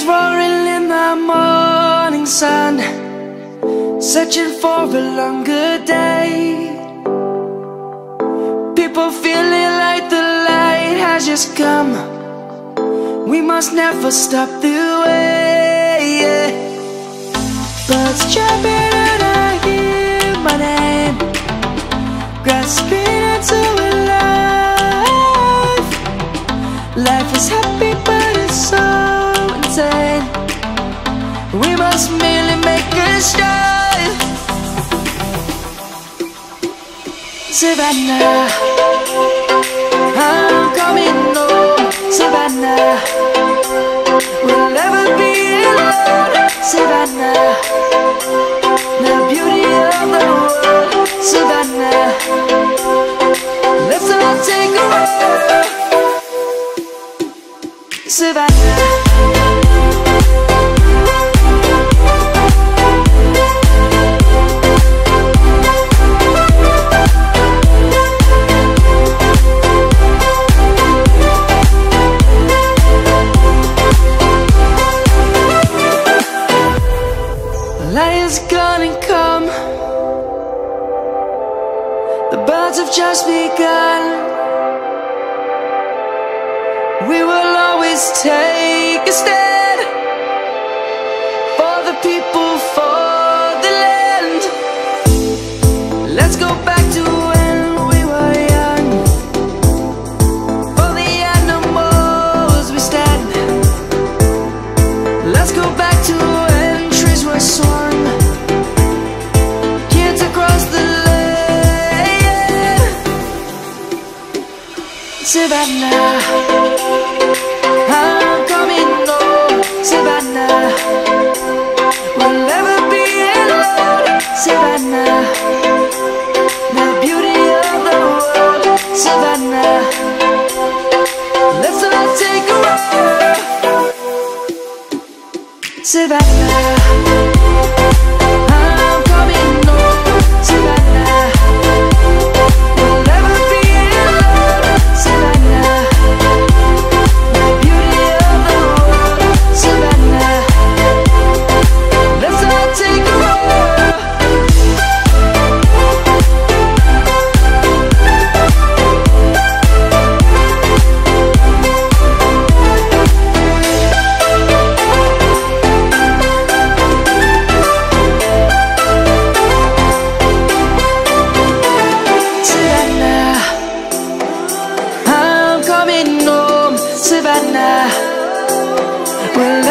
roaring in the morning sun, searching for a longer day. People feeling like the light has just come. We must never stop the way, yeah. Birds chirping and I hear my name, grasping into a life. Life is happy but it's so insane. We must merely make a start. Savannah, I'm coming home. Savannah, we'll never be alone. Savannah, the beauty of the world. Savannah, let's all take a walk. Savannah, light is gonna come. The birds have just begun. We will always take a stand for the people, for the land. Let's go back to when we were young. For the animals we stand. Let's go back to when trees were swung, kids across the land. Savannah, I'm coming home. Savannah, we'll never be alone. Savannah, the beauty of the world. Savannah, let's all take a walk. Savannah, I'm coming home. Savannah, we'll never be alone. Savannah, the beauty of the world. Savannah, let's all take a walk. Savannah, we'll